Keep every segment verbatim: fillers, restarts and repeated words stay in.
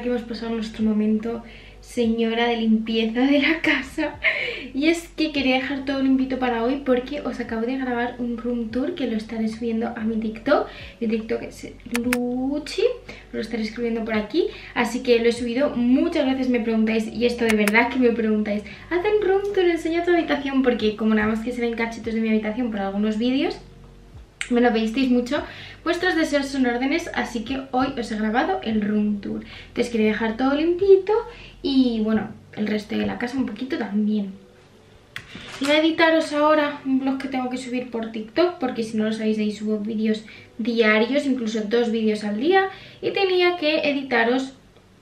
ahora que hemos pasado nuestro momento señora de limpieza de la casa. Y es que quería dejar todo limpito para hoy porque os acabo de grabar un room tour que lo estaré subiendo a mi TikTok. Mi TikTok es Luchi, lo estaré escribiendo por aquí. Así que lo he subido. Muchas gracias me preguntáis, y esto de verdad que me preguntáis, haz un room tour, enseña tu habitación, porque como nada más que se ven cachitos de mi habitación por algunos vídeos, me lo pedisteis mucho. Vuestros deseos son órdenes, así que hoy os he grabado el room tour. Entonces quería dejar todo limpito y bueno, el resto de la casa un poquito también. Voy a editaros ahora un vlog que tengo que subir por TikTok, porque si no lo sabéis, ahí subo vídeos diarios, incluso dos vídeos al día. Y tenía que editaros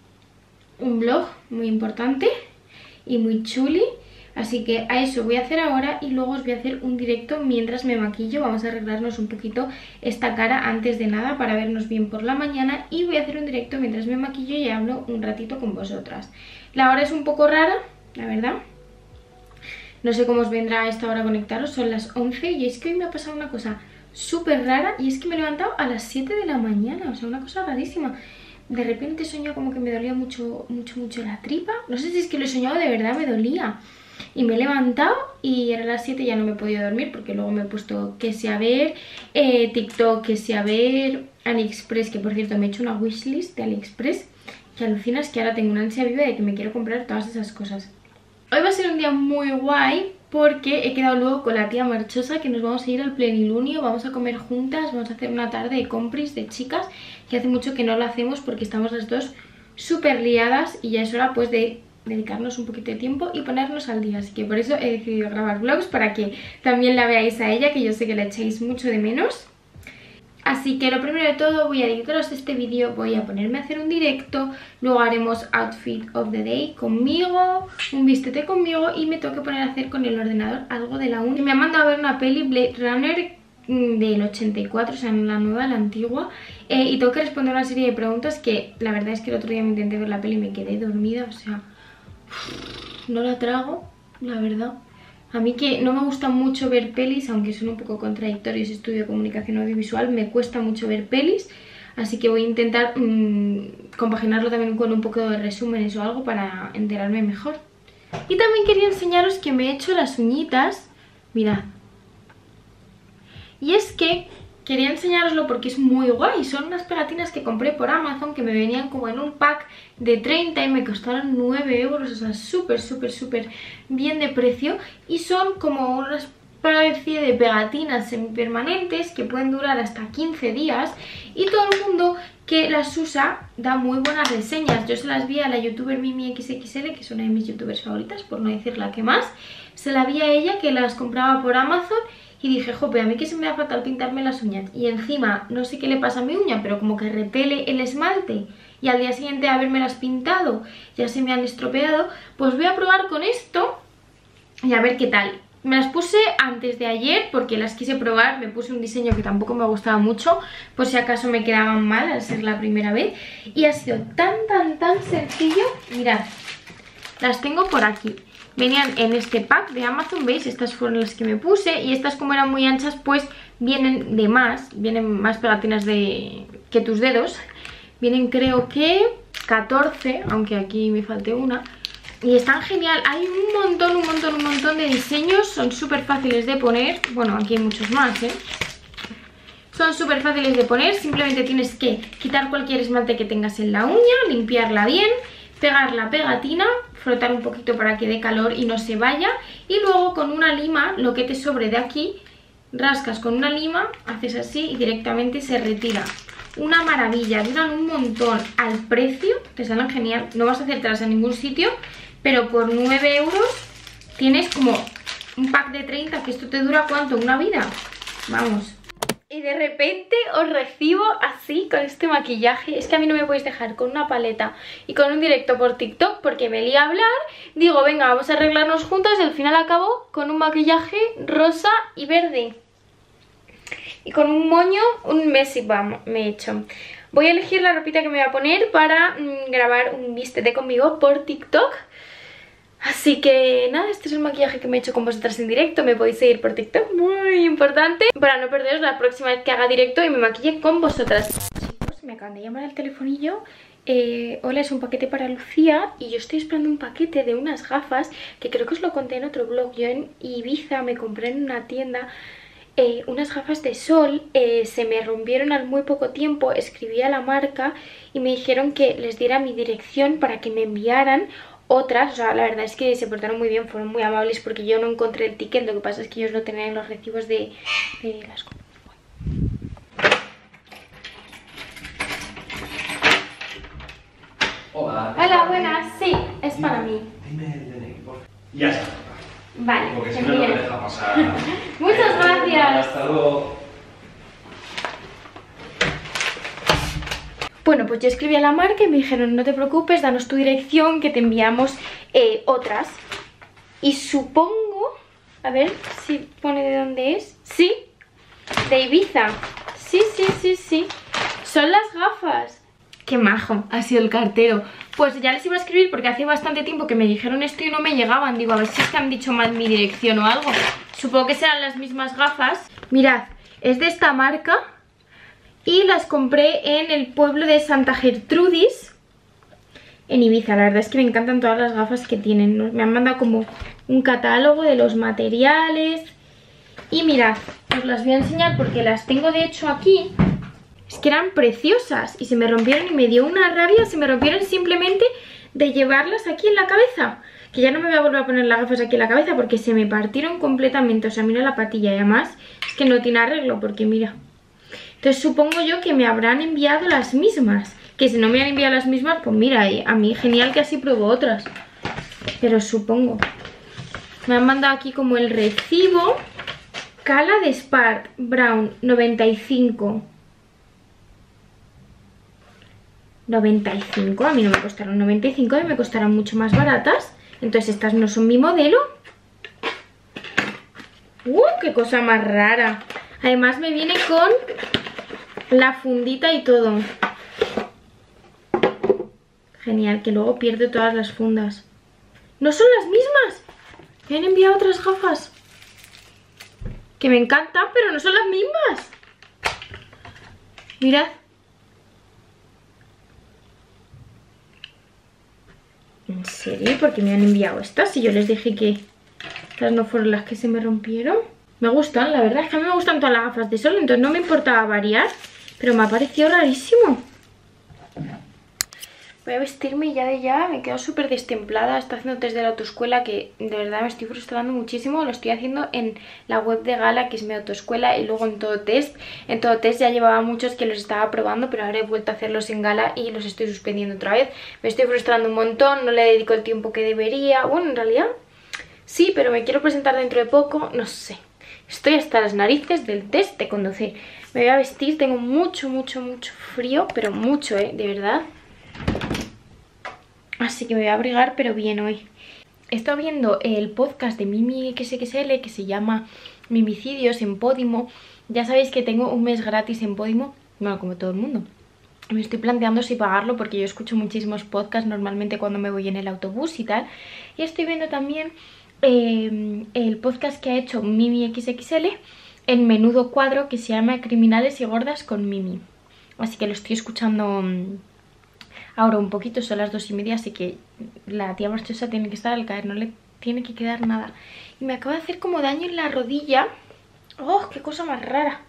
un vlog muy importante y muy chuli. Así que a eso voy a hacer ahora y luego os voy a hacer un directo mientras me maquillo. Vamos a arreglarnos un poquito esta cara antes de nada para vernos bien por la mañana. Y voy a hacer un directo mientras me maquillo y hablo un ratito con vosotras. La hora es un poco rara, la verdad. No sé cómo os vendrá a esta hora conectaros, son las once y es que hoy me ha pasado una cosa súper rara. Y es que me he levantado a las siete de la mañana, o sea, una cosa rarísima. De repente he soñado como que me dolía mucho, mucho, mucho la tripa. No sé si es que lo he soñado, de verdad me dolía. Y me he levantado y eran las siete y ya no me he podido dormir, porque luego me he puesto que sea ver eh, TikTok, que sea ver AliExpress, que por cierto me he hecho una wishlist de AliExpress, que alucinas que ahora tengo una ansia viva de que me quiero comprar todas esas cosas. Hoy va a ser un día muy guay porque he quedado luego con la tía marchosa que nos vamos a ir al plenilunio, vamos a comer juntas, vamos a hacer una tarde de compris de chicas, que hace mucho que no lo hacemos porque estamos las dos súper liadas y ya es hora pues de dedicarnos un poquito de tiempo y ponernos al día. Así que por eso he decidido grabar vlogs, para que también la veáis a ella, que yo sé que la echáis mucho de menos. Así que lo primero de todo, voy a editaros este vídeo, voy a ponerme a hacer un directo, luego haremos outfit of the day conmigo, un vístete conmigo, y me tengo que poner a hacer con el ordenador algo de la uni. Me ha mandado a ver una peli, Blade Runner, del ochenta y cuatro, o sea, no la nueva, la antigua, eh, y tengo que responder una serie de preguntas que la verdad es que el otro día me intenté ver la peli y me quedé dormida, o sea, no la trago, la verdad. A mí, que no me gusta mucho ver pelis, aunque son un poco contradictorios, estudio comunicación audiovisual, me cuesta mucho ver pelis, así que voy a intentar mmm, compaginarlo también con un poco de resúmenes o algo para enterarme mejor. Y también quería enseñaros que me he hecho las uñitas, mirad. Y es que quería enseñaroslo porque es muy guay. Son unas pegatinas que compré por Amazon, que me venían como en un pack de treinta y me costaron nueve euros, o sea, súper, súper, súper bien de precio. Y son como una especie de pegatinas semipermanentes que pueden durar hasta quince días. Y todo el mundo que las usa da muy buenas reseñas. Yo se las vi a la youtuber Mimi X X L, que es una de mis youtubers favoritas, por no decir la que más. Se la vi a ella, que las compraba por Amazon. Y dije, jope, a mí que se me da fatal pintarme las uñas. Y encima, no sé qué le pasa a mi uña, pero como que repele el esmalte. Y al día siguiente de habérmelas pintado, ya se me han estropeado. Pues voy a probar con esto y a ver qué tal. Me las puse antes de ayer porque las quise probar. Me puse un diseño que tampoco me gustaba mucho, por si acaso me quedaban mal al ser la primera vez. Y ha sido tan, tan, tan sencillo. Mirad, las tengo por aquí. Venían en este pack de Amazon, ¿veis? Estas fueron las que me puse y estas, como eran muy anchas, pues vienen de más, vienen más pegatinas de que tus dedos. Vienen creo que catorce, aunque aquí me falte una. Y están genial, hay un montón, un montón, un montón de diseños, son súper fáciles de poner. Bueno, aquí hay muchos más, ¿eh? Son súper fáciles de poner, simplemente tienes que quitar cualquier esmalte que tengas en la uña, limpiarla bien, pegar la pegatina, frotar un poquito para que dé calor y no se vaya, y luego con una lima, lo que te sobre de aquí, rascas con una lima, haces así y directamente se retira. Una maravilla, duran un montón. Al precio te salen genial, no vas a hacértelas en ningún sitio, pero por nueve euros tienes como un pack de treinta, que esto te dura ¿cuánto? Una vida, vamos. Y de repente os recibo así con este maquillaje. Es que a mí no me podéis dejar con una paleta y con un directo por TikTok porque me lía a hablar. Digo, venga, vamos a arreglarnos juntas y al final acabo con un maquillaje rosa y verde. Y con un moño, un Messi Bam me he hecho. Voy a elegir la ropita que me voy a poner para mmm, grabar un vístete conmigo por TikTok. Así que nada, este es el maquillaje que me he hecho con vosotras en directo. Me podéis seguir por TikTok, muy importante, para no perderos la próxima vez que haga directo y me maquille con vosotras. Chicos, me acaban de llamar al telefonillo. Eh, hola, es un paquete para Lucía y yo estoy esperando un paquete de unas gafas que creo que os lo conté en otro vlog. Yo en Ibiza me compré en una tienda eh, unas gafas de sol, eh, se me rompieron al muy poco tiempo, escribí a la marca y me dijeron que les diera mi dirección para que me enviaran otras. O sea, la verdad es que se portaron muy bien, fueron muy amables porque yo no encontré el ticket, lo que pasa es que ellos lo tenían en los recibos de, de las cosas. Hola. Hola, buenas. Sí, es dime, para mí. Dime el D N I, por favor. Ya está. Vale. Porque si no, no me deja pasar. Muchas gracias. Hasta luego. Bueno, pues yo escribí a la marca y me dijeron, no te preocupes, danos tu dirección que te enviamos eh, otras. Y supongo, a ver si pone de dónde es. Sí, de Ibiza. Sí, sí, sí, sí. Son las gafas. Qué majo ha sido el cartero. Pues ya les iba a escribir porque hace bastante tiempo que me dijeron esto y no me llegaban. Digo, a ver si es que han dicho mal mi dirección o algo. Supongo que serán las mismas gafas. Mirad, es de esta marca y las compré en el pueblo de Santa Gertrudis, en Ibiza. La verdad es que me encantan todas las gafas que tienen. Me han mandado como un catálogo de los materiales. Y mirad, os las voy a enseñar porque las tengo de hecho aquí. Es que eran preciosas y se me rompieron y me dio una rabia. Se me rompieron simplemente de llevarlas aquí en la cabeza. Que ya no me voy a volver a poner las gafas aquí en la cabeza porque se me partieron completamente. O sea, mira la patilla y además es que no tiene arreglo porque mira. Entonces supongo yo que me habrán enviado las mismas. Que si no me han enviado las mismas, pues mira, a mí genial que así pruebo otras. Pero supongo. Me han mandado aquí como el recibo. Cala de Spart Brown noventa y cinco. noventa y cinco, a mí no me costaron noventa y cinco, a mí me costaron mucho más baratas. Entonces estas no son mi modelo. ¡Uh! ¡Qué cosa más rara! Además me viene con la fundita y todo. Genial, que luego pierdo todas las fundas. ¡No son las mismas! Me han enviado otras gafas que me encantan, pero no son las mismas. Mirad. ¿En serio? ¿Por qué me han enviado estas? Si yo les dije que estas no fueron las que se me rompieron. Me gustan, la verdad es que a mí me gustan todas las gafas de sol, entonces no me importaba variar, pero me ha parecido rarísimo. Voy a vestirme ya de ya, me quedo súper destemplada. Estoy haciendo test de la autoescuela que de verdad me estoy frustrando muchísimo. Lo estoy haciendo en la web de Gala, que es mi autoescuela, y luego en Todo Test. En Todo Test ya llevaba muchos que los estaba probando, pero ahora he vuelto a hacerlos en Gala y los estoy suspendiendo otra vez. Me estoy frustrando un montón, no le dedico el tiempo que debería. Bueno, en realidad sí, pero me quiero presentar dentro de poco, no sé. Estoy hasta las narices del test de conducir. Me voy a vestir, tengo mucho, mucho, mucho frío, pero mucho, eh, de verdad. Así que me voy a abrigar, pero bien hoy. He estado viendo el podcast de Mimi X X L que se llama Mimicidios en Podimo. Ya sabéis que tengo un mes gratis en Podimo, bueno, como todo el mundo. Me estoy planteando si pagarlo porque yo escucho muchísimos podcasts normalmente cuando me voy en el autobús y tal. Y estoy viendo también eh, el podcast que ha hecho Mimi X X L en Menudo Cuadro, que se llama Criminales y Gordas con Mimi. Así que lo estoy escuchando ahora un poquito, son las dos y media, así que la tía marchosa tiene que estar al caer, no le tiene que quedar nada. Y me acaba de hacer como daño en la rodilla. ¡Oh, qué cosa más rara!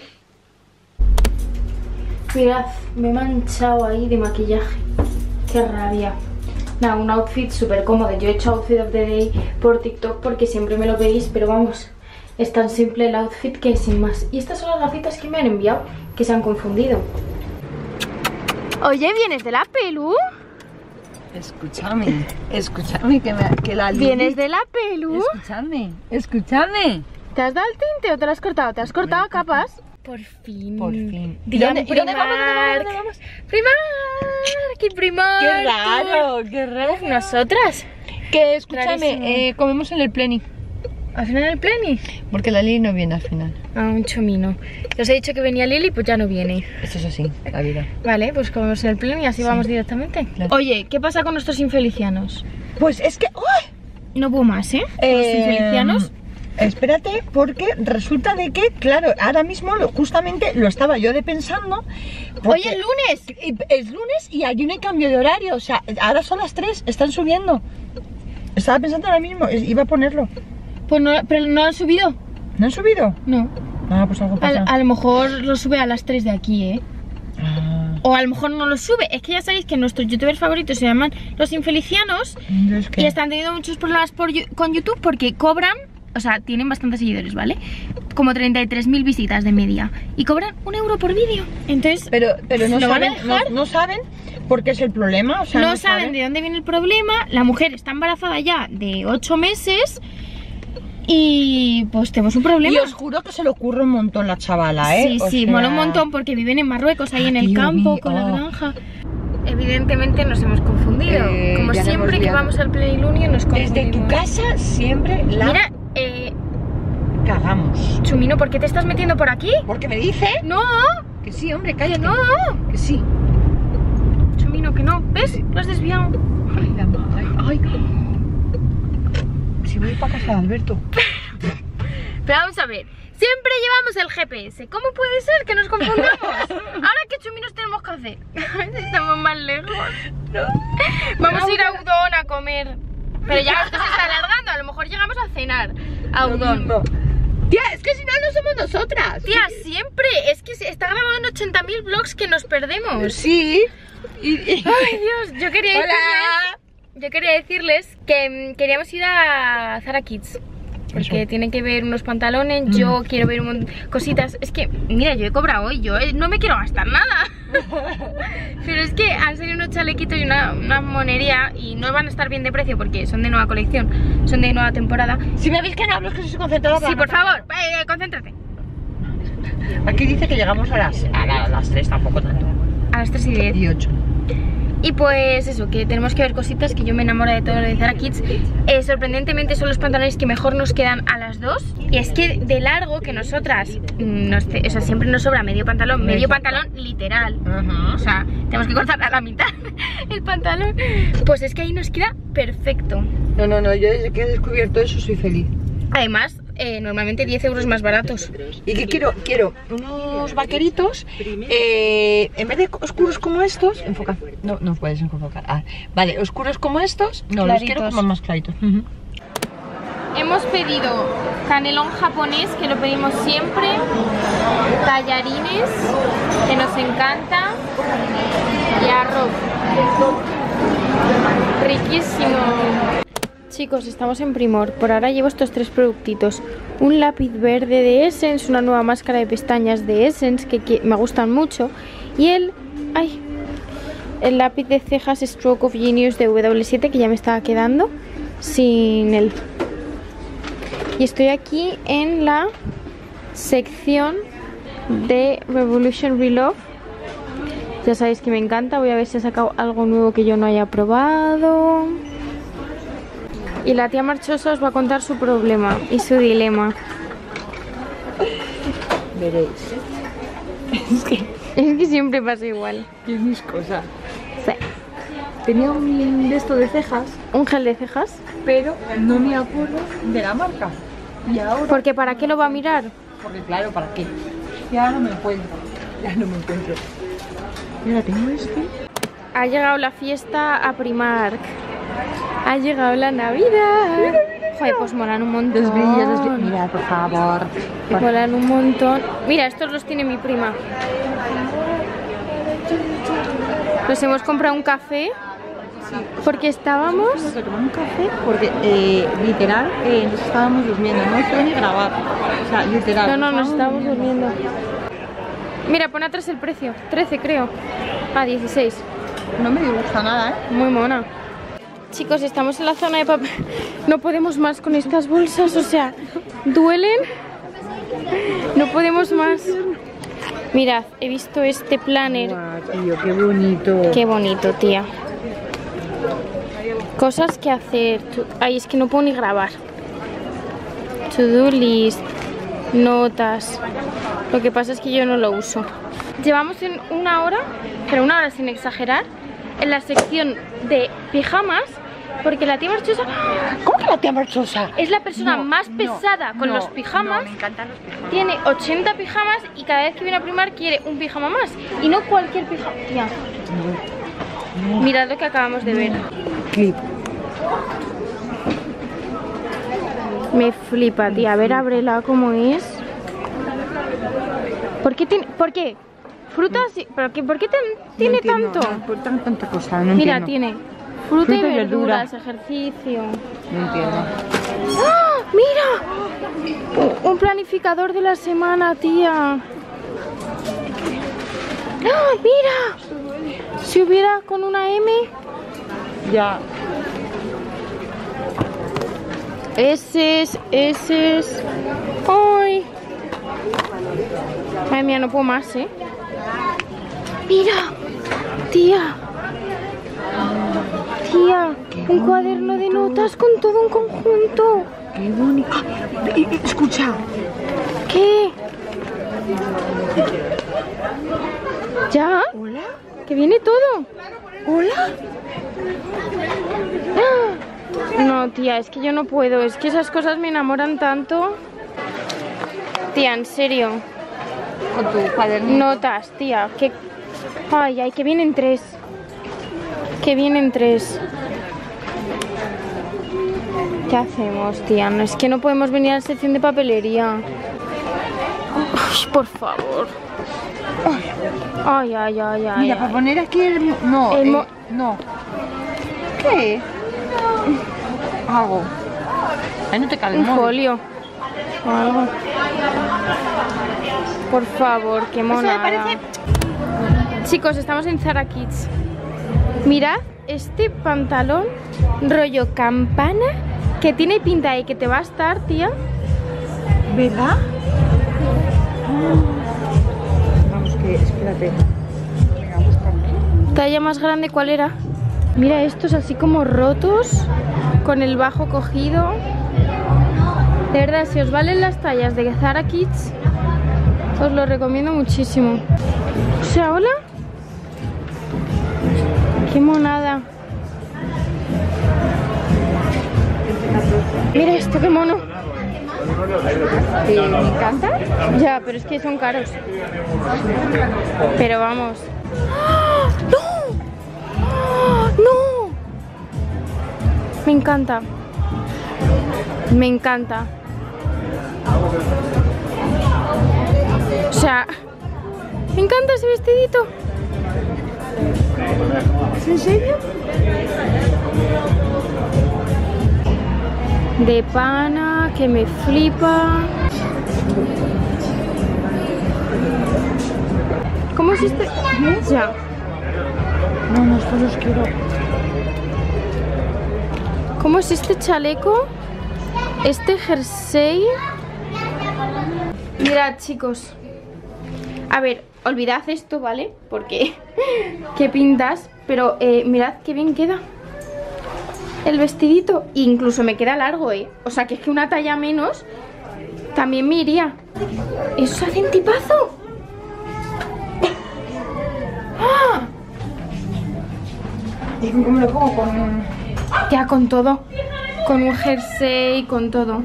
Mirad, me he manchado ahí de maquillaje. ¡Qué rabia! Nada, un outfit súper cómodo. Yo he hecho Outfit of the Day por TikTok porque siempre me lo veis, pero vamos, es tan simple el outfit que sin más. Y estas son las gafitas que me han enviado, que se han confundido. Oye, ¿vienes de la pelu? Escúchame, escúchame que, me, que la Lili... ¿Vienes de la pelu? Escúchame, escúchame. ¿Te has dado el tinte o te lo has cortado? ¿Te has cortado a capas? Por fin. Por fin. ¿Y dónde, ¿y dónde vamos? ¿Dónde vamos? ¿Dónde vamos? ¡Primark! ¡Qué Primark! ¡Qué raro! ¡Qué raro! Uf, nosotras. Que escúchame, eh, comemos en el Pleni. ¿Al final del Pleni? Porque la Lili no viene al final. Ah, un chomino. Os he dicho que venía Lili, pues ya no viene. Esto es así, la vida. Vale, pues comemos en el Pleni y así sí. Vamos directamente. Claro. Oye, ¿qué pasa con nuestros infelicianos? Pues es que... ¡Oh! No puedo más, ¿eh? eh Los infelicianos. espérate, porque resulta de que, claro, ahora mismo lo, justamente lo estaba yo de pensando. Hoy es lunes. Es lunes y allí no hay cambio de horario, o sea, ahora son las tres, están subiendo. Estaba pensando ahora mismo, iba a ponerlo. Pues no, pero no han subido. ¿No han subido? No. Ah, pues algo pasa. A, a lo mejor lo sube a las tres de aquí, ¿eh? Ah. O a lo mejor no lo sube. Es que ya sabéis que nuestros youtubers favoritos se llaman Los Infelicianos. Es que... Y están teniendo muchos problemas por, con YouTube porque cobran, o sea, tienen bastantes seguidores, ¿vale? Como treinta y tres mil visitas de media. Y cobran un euro por vídeo. Entonces, Pero, pero no, ¿lo van a saben, no, dejar? no saben por qué es el problema. O sea, no, no saben, saben de dónde viene el problema. La mujer está embarazada ya de ocho meses. Y pues tenemos un problema. Y os juro que se le ocurre un montón la chavala, ¿eh? Sí, O sí, sea... mola un montón porque viven en Marruecos, ahí en el Tío, campo, vi- con la oh. granja. Evidentemente nos hemos confundido. Eh, Como ya nos siempre hemos que liado. vamos al Plenilunio nos confundimos. Desde tu casa siempre la Mira, eh, cagamos. Chumino, ¿por qué te estás metiendo por aquí? Porque me dice No, que sí, hombre, cállate. no, Que sí. Chumino, que no. ¿Ves? Lo has desviado. Ay, la ma- ay, ay. Si voy para casa de Alberto. Pero vamos a ver, siempre llevamos el G P S. ¿Cómo puede ser que nos confundamos? Ahora, ¿qué chuminos tenemos que hacer? Estamos más lejos. Vamos a ir a Udon a comer. Pero ya esto se está alargando. A lo mejor llegamos a cenar a Udon. No. Tía, es que si no, no somos nosotras. Tía, siempre. Es que se está grabado en ochenta mil vlogs que nos perdemos. Sí. Y, y... Ay, Dios, yo quería decirles, Hola. yo quería decirles que mm, queríamos ir a Zara Kids. Porque Eso. tienen que ver unos pantalones, mm. yo quiero ver un cositas. Es que, mira, yo he cobrado hoy, yo eh, no me quiero gastar nada. Pero es que han salido unos chalequitos y una, una monería y no van a estar bien de precio porque son de nueva colección, son de nueva temporada. Si me veis que no hablo, es que soy concentrada. Sí, por favor, eh, concéntrate. Aquí dice que llegamos a las, a, la- a las tres, tampoco tanto. A las tres y diez. Y ocho. Y pues eso, que tenemos que ver cositas, que yo me enamoro de todo lo de Zara Kids. eh, Sorprendentemente son los pantalones que mejor nos quedan a las dos. Y es que de largo, que nosotras mm, nos, o sea, siempre nos sobra medio pantalón. Medio pantalón literal. Ajá. O sea, tenemos que cortar a la mitad el pantalón. Pues es que ahí nos queda perfecto. No, no, no, yo desde que he descubierto eso soy feliz. Además, eh, normalmente diez euros más baratos. Y que quiero, quiero unos vaqueritos, eh, en vez de oscuros como estos, enfoca, no, no puedes enfocar, ah, vale, oscuros como estos, no, los quiero Claritos. como más claritos. Uh-huh. Hemos pedido canelón japonés, que lo pedimos siempre, tallarines, que nos encanta, y arroz. Riquísimo. Chicos, estamos en Primor. Por ahora llevo estos tres productitos. Un lápiz verde de Essence, una nueva máscara de pestañas de Essence, que, que me gustan mucho. Y el... ¡Ay! El lápiz de cejas Stroke of Genius de W siete, que ya me estaba quedando sin él. Y estoy aquí en la sección de Revolution Relove. Ya sabéis que me encanta. Voy a ver si ha sacado algo nuevo que yo no haya probado. Y la tía Marchosa os va a contar su problema y su dilema. Veréis. Es que, Es que siempre pasa igual. que es mis cosas. Sí. Tenía un de esto de cejas, Un gel de cejas. pero no me acuerdo de la marca. Y ahora, Porque ¿para qué lo va a mirar? porque claro, ¿para qué? Ya no me encuentro, ya no me encuentro. Y ahora tengo este. Ha llegado la fiesta a Primark. Ha llegado la Navidad. Joder, pues molan un montón. Los brillos, los brillos. Mirad, por favor. Molan un montón. Mira, estos los tiene mi prima. Nos hemos comprado un café porque estábamos... Nos tomamos un café porque eh, literal eh, nos estábamos durmiendo, no estoy ni grabar. O sea, literal. No, no, nos estábamos durmiendo. Mira, pon atrás el precio. trece creo. Ah, dieciséis. No me gusta nada, ¿eh? Muy mona. Chicos, estamos en la zona de papel. No podemos más con estas bolsas, o sea, duelen. No podemos más. Mirad, he visto este planner. Guau, tío, qué bonito. Qué bonito, tía. Cosas que hacer. Ay, es que no puedo ni grabar. To-do list, notas. Lo que pasa es que yo no lo uso. Llevamos en una hora, pero una hora sin exagerar, en la sección de pijamas Porque la tía Marchosa ¿Cómo que la tía Marchosa? es la persona No, más no, pesada con no, los pijamas. no, me encantan los pijamas. Tiene ochenta pijamas y cada vez que viene a Primark quiere un pijama más. Y no cualquier pijama. Tía, No. mirad lo que acabamos de ver. Clip. Me flipa, tía. A ver, ábrela como es. ¿Por qué tiene...? ¿Por qué? Frutas... y- ¿Pero qué, ¿Por qué ten- tiene No entiendo, tanto? No, por tan- tanta cosa, no Mira, entiendo. tiene fruta, Fruta y y verduras, verdura. ejercicio. No entiendo. ¡Ah! ¡Mira! Un- Un planificador de la semana, tía. ¡Ah! ¡Mira! Si hubiera con una M. Ya. Ese es, ese es. ¡Ay! Madre mía, no puedo más, ¿eh? ¡Mira! Tía. Tía, un cuaderno de notas con todo un conjunto. Qué bonito. Ah, eh, eh, escucha. ¿Qué? ¿Ya? Hola. ¿Que viene todo? Hola. ¡Ah! No, tía, es que yo no puedo. Es que esas cosas me enamoran tanto. Tía, en serio. Con tu cuaderno. Notas, tía. Que... Ay, ay, que vienen tres. Que vienen tres. ¿Qué hacemos, tía? No, es que no podemos venir a la sección de papelería. Ay, por favor. Ay, ay, ay, ay. Mira, ay. para poner aquí el... No, El eh, mo- no. ¿Qué? Algo. Ahí no te cae el Un móvil. folio. O algo. Por favor, qué Eso me monada. parece... Chicos, estamos en Zara Kids. Mirad este pantalón rollo campana que tiene pinta de que te va a estar, tía. ¿Verdad? Vamos, que espérate. Venga, busca aquí. Talla más grande, ¿cuál era? Mira estos así como rotos, con el bajo cogido. De verdad, si os valen las tallas de Zara Kids, os lo recomiendo muchísimo. O sea, hola. Qué monada. Mira esto, qué mono. Eh, me encanta. Ya, pero es que son caros. Pero vamos. ¡Ah! ¡No! ¡Ah! ¡No! Me encanta. Me encanta. O sea, me encanta ese vestidito. ¿Es en serio? De pana, que me flipa. ¿Cómo es este? Ya. No, no, estos los quiero. ¿Cómo es este chaleco? Este jersey. Mirad, chicos. A ver, olvidad esto, ¿vale? Porque qué pintas. Pero eh, mirad qué bien queda el vestidito. E incluso me queda largo, ¿eh? O sea, que es que una talla menos también me iría. ¿Eso hace un tipazo? ¡Ah! ¿Y cómo lo pongo? Con... Ya, con todo. Con un jersey, con todo.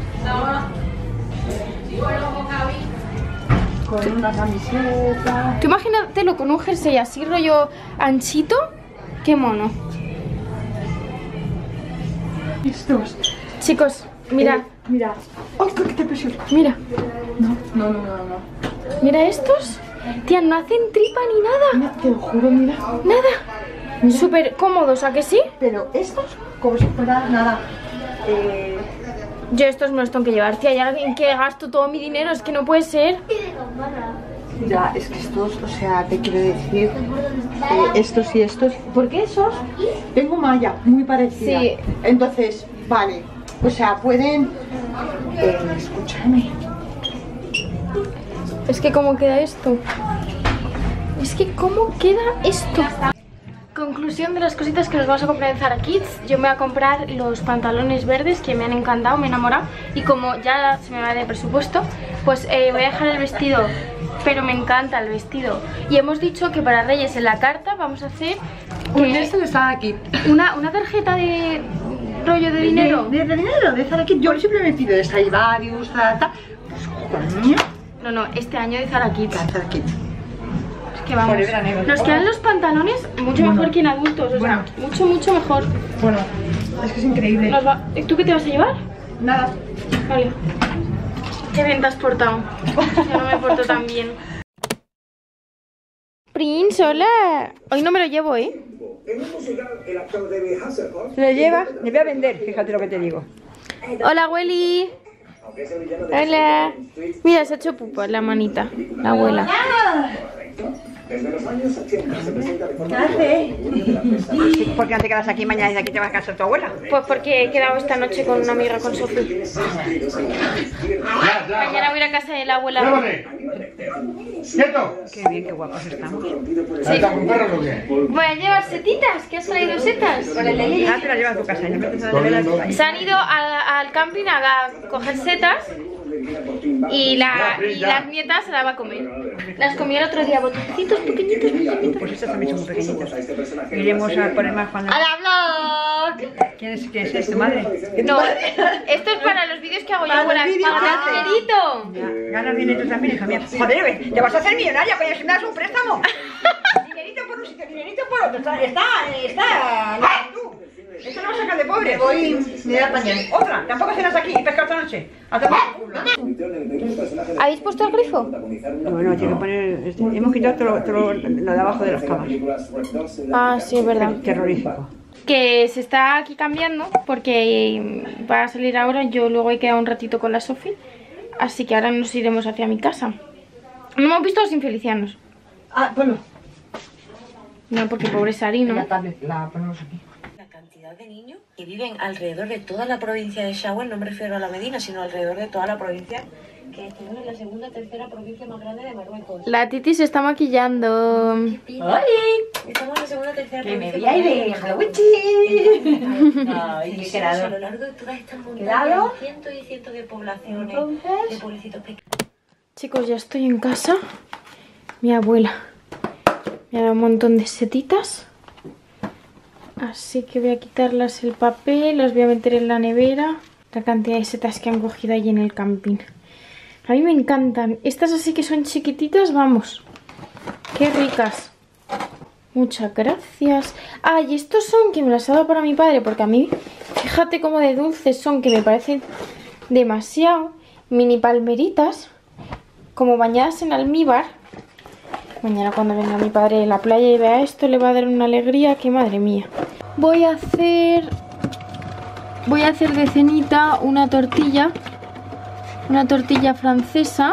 Con una camiseta. Tú imagínatelo con un jersey así, rollo anchito. Qué mono. Estos. Chicos, mira, Eh, mira. ¡Oh, qué qué presión! mira. No, no, no, no, no. Mira estos. Tía, no hacen tripa ni nada. Mira, te lo juro, mira. Nada. Súper cómodos, ¿a que sí? Pero estos, como si fuera nada. Eh... Yo estos me los tengo que llevar, tía. ¿Ya en qué gasto todo mi dinero? Es que no puede ser. Ya, es que estos, o sea, te quiero decir, eh, estos y estos, porque esos tengo malla muy parecida. Sí. Entonces, vale, o sea, pueden, eh, escúchame. Es que cómo queda esto. Es que cómo queda esto. Conclusión de las cositas que nos vamos a comprar en Zara Kids. Yo me voy a comprar los pantalones verdes que me han encantado, me he enamorado. Y como ya se me va de presupuesto, pues eh, voy a dejar el vestido. Pero me encanta el vestido. Y hemos dicho que para Reyes en la carta vamos a hacer Un este de Zara Kit. Una, una tarjeta de rollo de dinero. ¿De, de dinero? De Zara Kit. Yo siempre me pido de Stradivarius, Zara, tal. Pues, coño. No, no, este año de Zara Kids. Zara Kit. Es que vamos. Forever and ever. Nos quedan los pantalones mucho Bueno. mejor que en adultos. O Bueno. sea, mucho, mucho mejor. Bueno, es que es increíble. Nos va- ¿Tú qué te vas a llevar? Nada. Vale. Qué bien te has portado. Yo no me porto tan bien. Prince, hola. Hoy no me lo llevo, ¿eh? Se lo lleva, le voy a vender, fíjate lo que te digo. Hola, Willy. Hola. Mira, se ha hecho pupa en la manita, la abuela. ¿Qué hace? ¿Por qué no te quedas aquí mañana y de aquí te vas a casa de tu abuela? Pues porque he quedado esta noche con una amiga, con Sofía. Mañana voy a ir a casa de la abuela. ¡Llévame! ¡Quieto! Qué bien, qué guapos estamos. ¿Está con perros o qué? Voy a llevar setitas, que has traído setas. Ah, te la llevas a tu casa y le metes a la nevera de tu país. Se han ido a- al camping a coger setas y, la, y las nietas se las va a comer. Las comió el otro día, botecitos pequeñitos, pequeñitos. Pues estas también son muy pequeñitas. Iremos a poner más cuando... ¡A la vlog! ¿Quién es, quién es tu madre? No, esto es para los vídeos que hago yo, Para los abuela, vídeos para que ganar hace. dinerito. Ya, ganas dinero también, hija mía. Joder, te vas a hacer millonaria, coño, si me das un préstamo. Dinerito por un sitio, dinerito por otro. Está, está, está. No, tú. Esto no va a sacar de pobre. Voy, me da pañal. Otra, tampoco cenas aquí y pescar esta noche. A tomar por culo. ¿Habéis puesto el grifo? Bueno, tiene que poner. Este, hemos quitado todo, todo lo de abajo de las camas. Ah, sí, es verdad. Terrorífico. Que se está aquí cambiando porque va a salir ahora. Yo luego he quedado un ratito con la Sofi, así que ahora nos iremos hacia mi casa. No hemos visto los infelicianos. Ah, ponlo. No, porque pobre Sari, ¿no? La tablet, la ponemos aquí. La cantidad de niños que viven alrededor de toda la provincia de Sahagún, no me refiero a la Medina, sino alrededor de toda la provincia, que estamos en la segunda o tercera provincia más grande de Marruecos. La Titi se está maquillando. ¡Hola! Estamos en la segunda o tercera Que me provincia veáis más de grande Halloween. Ay, qué qué quedado. A lo largo de todas estas montañas ¿Quedado? hay cientos y cientos de poblaciones, Entonces. de pueblecitos pequeños. Chicos, ya estoy en casa. Mi abuela me ha dado un montón de setitas. Así que voy a quitarlas el papel, las voy a meter en la nevera. La cantidad de setas que han cogido ahí en el camping. A mí me encantan. Estas así que son chiquititas, vamos. Qué ricas. Muchas gracias. Ah, y estos son que me las ha dado para mi padre, porque a mí, fíjate cómo de dulces son, que me parecen demasiado. Mini palmeritas, como bañadas en almíbar. Mañana cuando venga mi padre de la playa y vea esto, le va a dar una alegría que madre mía. Voy a hacer... Voy a hacer de cenita una tortilla. Una tortilla francesa.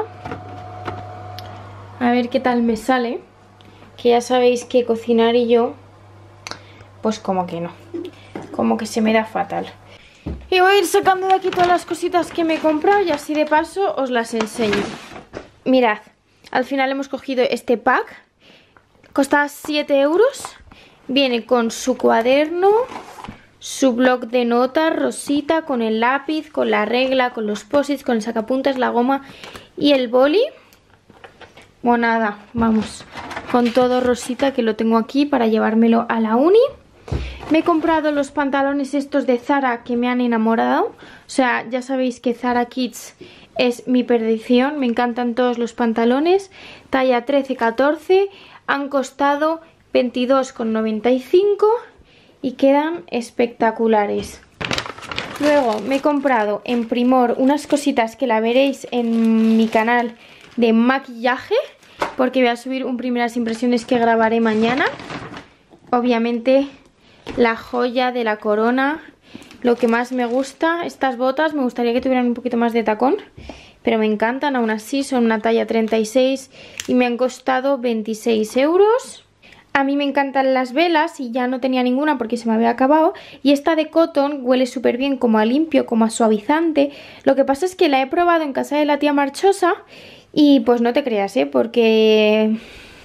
A ver qué tal me sale. Que ya sabéis que cocinar y yo, pues como que no. Como que se me da fatal. Y voy a ir sacando de aquí todas las cositas que me he comprado y así de paso os las enseño. Mirad, al final hemos cogido este pack. Cuesta siete euros. Viene con su cuaderno, su bloc de notas, rosita, con el lápiz, con la regla, con los posits, con el sacapuntas, la goma y el boli. Bueno, nada, vamos, con todo rosita, que lo tengo aquí para llevármelo a la uni. Me he comprado los pantalones estos de Zara que me han enamorado. O sea, ya sabéis que Zara Kids es mi perdición. Me encantan todos los pantalones. Talla trece catorce. Han costado veintidós con noventa y cinco y quedan espectaculares. Luego me he comprado en Primor unas cositas que la veréis en mi canal de maquillaje, porque voy a subir un primeras impresiones que grabaré mañana. Obviamente la joya de la corona, lo que más me gusta. Estas botas me gustaría que tuvieran un poquito más de tacón, pero me encantan. Aún así son una talla treinta y seis y me han costado veintiséis euros. A mí me encantan las velas y ya no tenía ninguna porque se me había acabado. Y esta de cotton huele súper bien, como a limpio, como a suavizante. Lo que pasa es que la he probado en casa de la tía Marchosa y pues no te creas, ¿eh? Porque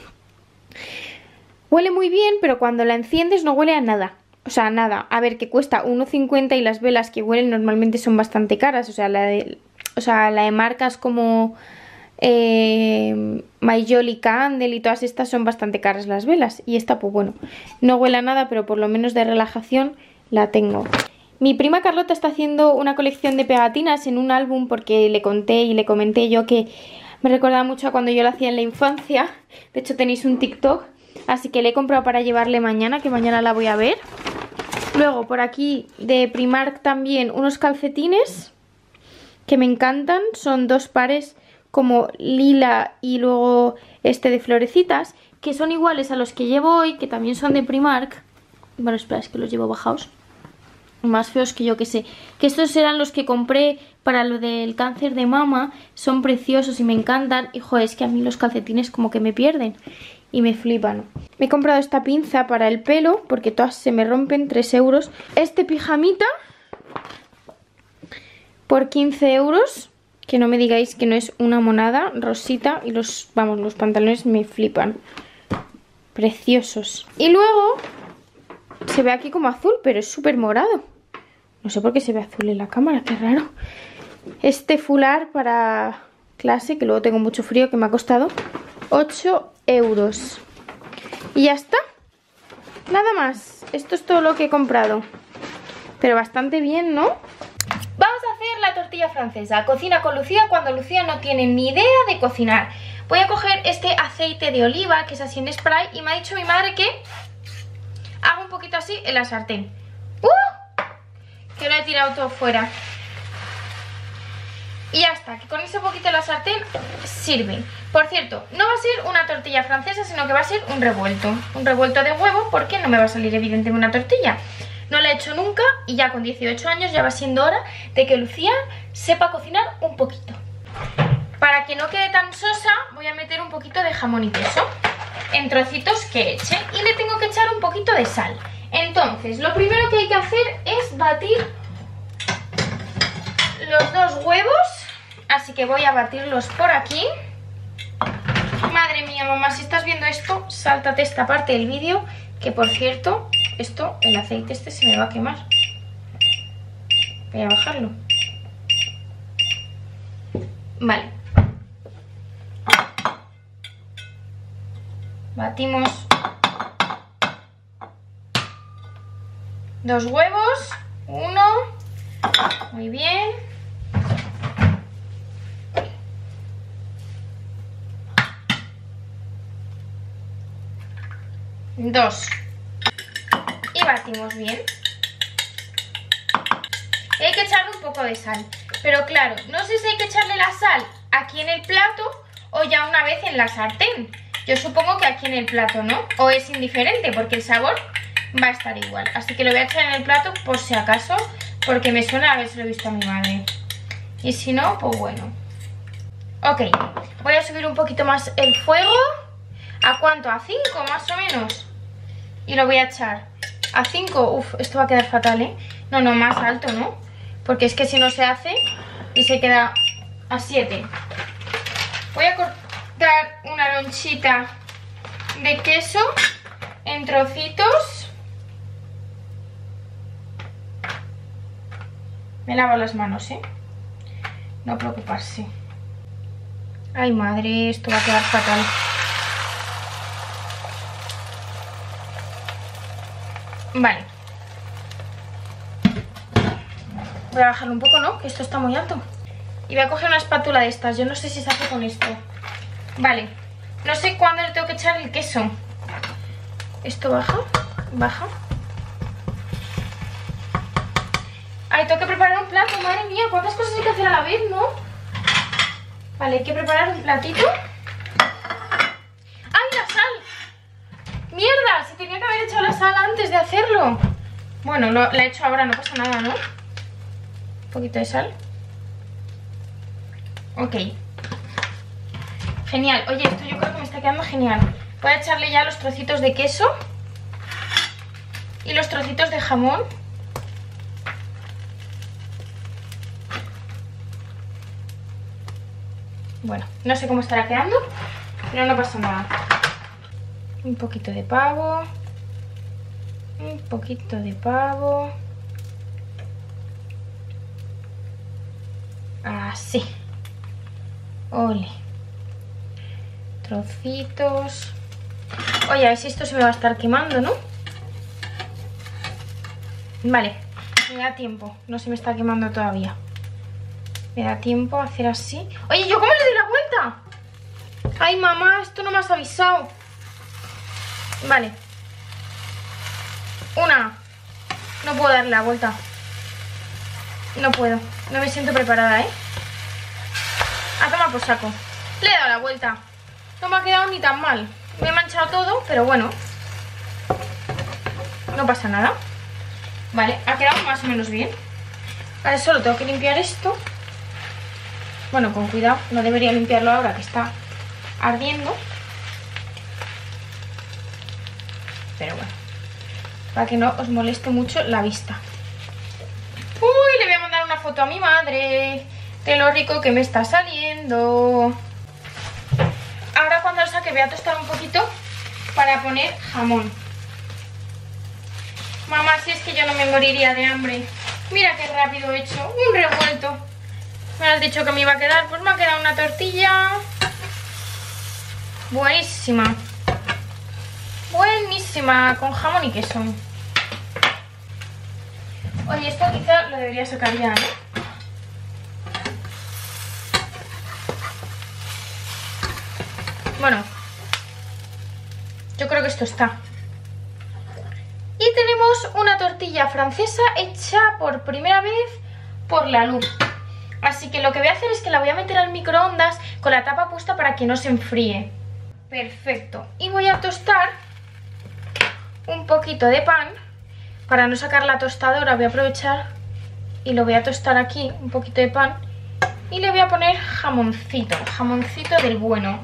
huele muy bien, pero cuando la enciendes no huele a nada. O sea, nada. A ver, que cuesta uno cincuenta y las velas que huelen normalmente son bastante caras. O sea, la de, o sea, la de marcas como eh, My Jolly Candle y todas estas son bastante caras las velas. Y esta, pues bueno, no huele a nada, pero por lo menos de relajación la tengo. Mi prima Carlota está haciendo una colección de pegatinas en un álbum porque le conté y le comenté yo que me recordaba mucho a cuando yo lo hacía en la infancia. De hecho tenéis un TikTok, así que le he comprado para llevarle mañana, que mañana la voy a ver. Luego por aquí de Primark también unos calcetines que me encantan. Son dos pares como lila y luego este de florecitas, que son iguales a los que llevo hoy, que también son de Primark. Bueno, espera, es que los llevo bajados. Más feos que yo que sé. Que estos eran los que compré para lo del cáncer de mama. Son preciosos y me encantan. Y joder, es que a mí los calcetines como que me pierden y me flipan. Me he comprado esta pinza para el pelo porque todas se me rompen, tres euros. Este pijamita por quince euros. Que no me digáis que no es una monada, rosita. Y los, vamos, los pantalones me flipan. Preciosos. Y luego se ve aquí como azul, pero es súper morado. No sé por qué se ve azul en la cámara, qué raro. Este fular para clase, que luego tengo mucho frío, que me ha costado ocho euros. Y ya está. Nada más. Esto es todo lo que he comprado. Pero bastante bien, ¿no? Vamos a hacer la tortilla francesa. Cocina con Lucía cuando Lucía no tiene ni idea de cocinar. Voy a coger este aceite de oliva, que es así en spray, y me ha dicho mi madre que hago un poquito así en la sartén. ¡Uh! Que lo he tirado todo fuera. Y ya está, que con ese poquito en la sartén sirve. Por cierto, no va a ser una tortilla francesa, sino que va a ser un revuelto. Un revuelto de huevo, porque no me va a salir evidentemente una tortilla. No la he hecho nunca y ya con dieciocho años ya va siendo hora de que Lucía sepa cocinar un poquito. Para que no quede tan sosa, voy a meter un poquito de jamón y queso en trocitos que eche, y le tengo que echar un poquito de sal. Entonces, lo primero que hay que hacer es batir los dos huevos, así que voy a batirlos por aquí. Madre mía, mamá, si estás viendo esto, sáltate esta parte del vídeo, que por cierto, esto, el aceite este se me va a quemar. Voy a bajarlo. Vale. Batimos dos huevos, uno, muy bien, dos, y batimos bien. Y hay que echarle un poco de sal, pero claro, no sé si hay que echarle la sal aquí en el plato o ya una vez en la sartén. Yo supongo que aquí en el plato, ¿no? O es indiferente porque el sabor va a estar igual. Así que lo voy a echar en el plato por si acaso, porque me suena a haberse lo visto a mi madre. Y si no, pues bueno. Ok, voy a subir un poquito más el fuego. ¿A cuánto? ¿A cinco más o menos? Y lo voy a echar a cinco. Uf, esto va a quedar fatal, ¿eh? No, no, más alto, ¿no? Porque es que si no se hace y se queda a siete. Voy a cortar una lonchita de queso en trocitos. Me lavo las manos, ¿eh? No preocuparse. Ay, madre, esto va a quedar fatal. Vale. Voy a bajarlo un poco, ¿no? Que esto está muy alto. Y voy a coger una espátula de estas. Yo no sé si se hace con esto. Vale. No sé cuándo le tengo que echar el queso. Esto baja. Baja. Ay, tengo que preparar un plato. Madre mía, cuántas cosas hay que hacer a la vez, ¿no? Vale, hay que preparar un platito. ¡Ay, la sal! ¡Mierda! Si tenía que haber echado la sal antes de hacerlo. Bueno, lo, la he hecho ahora, no pasa nada, ¿no? Un poquito de sal. Ok. Genial. Oye, esto yo creo que me está quedando genial. Voy a echarle ya los trocitos de queso y los trocitos de jamón. Bueno, no sé cómo estará quedando, pero no pasa nada. Un poquito de pavo. Un poquito de pavo. Así. Ole. trocitos. Oye, a ver si esto se me va a estar quemando, ¿no? Vale, me da tiempo. No se me está quemando todavía. Me da tiempo a hacer así. Oye, ¿yo cómo le doy la vuelta? Ay, mamá, esto no me has avisado. Vale. Una. No puedo darle la vuelta. No puedo. No me siento preparada, ¿eh? A tomar por saco. Le he dado la vuelta. No me ha quedado ni tan mal. Me he manchado todo, pero bueno. No pasa nada. Vale, ha quedado más o menos bien. Ahora solo tengo que limpiar esto. Bueno, con cuidado. No debería limpiarlo ahora que está ardiendo. Pero bueno, para que no os moleste mucho la vista. Uy, le voy a mandar una foto a mi madre de lo rico que me está saliendo. Ahora cuando lo saque voy a tostar un poquito para poner jamón. Mamá, si es que yo no me moriría de hambre. Mira qué rápido he hecho un revuelto. Me has dicho que me iba a quedar, pues me ha quedado una tortilla buenísima. Buenísima, con jamón y queso. Oye, esto quizá lo debería sacar ya, ¿no? Bueno, yo creo que esto está. Y tenemos una tortilla francesa hecha por primera vez por la luz. Así que lo que voy a hacer es que la voy a meter al microondas con la tapa puesta para que no se enfríe. Perfecto. Y voy a tostar un poquito de pan. Para no sacar la tostadora voy a aprovechar y lo voy a tostar aquí, un poquito de pan. Y le voy a poner jamoncito, jamoncito del bueno.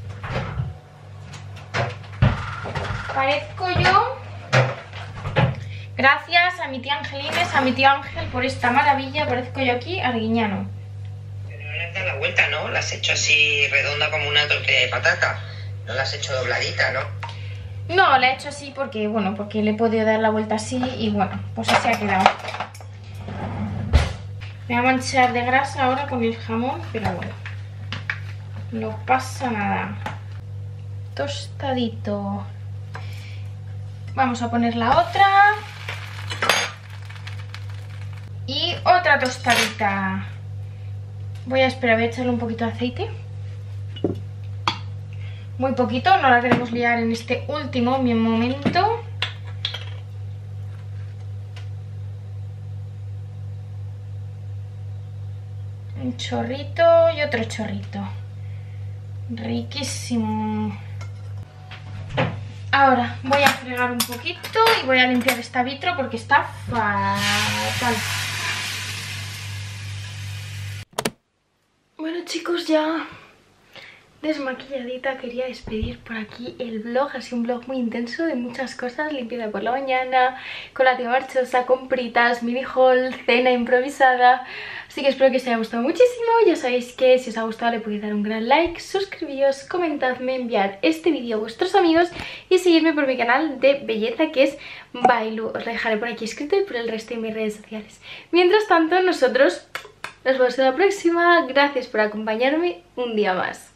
Parezco yo. Gracias a mi tía Angelines, a mi tío Ángel por esta maravilla. Parezco yo aquí arguiñano. Pero no le has dado la vuelta, ¿no? La has hecho así redonda como una tortilla de patata. No la has hecho dobladita, ¿no? No, la he hecho así porque, bueno, porque le he podido dar la vuelta así y bueno, pues así ha quedado. Me voy a manchar de grasa ahora con el jamón, pero bueno, no pasa nada. Tostadito. Vamos a poner la otra. Y otra tostadita. Voy a esperar, voy a echarle un poquito de aceite. Muy poquito, no la queremos liar en este último momento. Un chorrito y otro chorrito. Riquísimo. Ahora voy a fregar un poquito y voy a limpiar esta vitro porque está fatal. Bueno, chicos, ya desmaquilladita, quería despedir por aquí el vlog. Ha sido un vlog muy intenso de muchas cosas: limpieza por la mañana, colación marchosa, compritas, mini haul, cena improvisada. Así que espero que os haya gustado muchísimo. Ya sabéis que si os ha gustado le podéis dar un gran like, suscribíos, comentadme, enviar este vídeo a vuestros amigos y seguirme por mi canal de belleza, que es Bailu. Os lo dejaré por aquí escrito y por el resto de mis redes sociales. Mientras tanto, nosotros nos vemos en la próxima. Gracias por acompañarme un día más.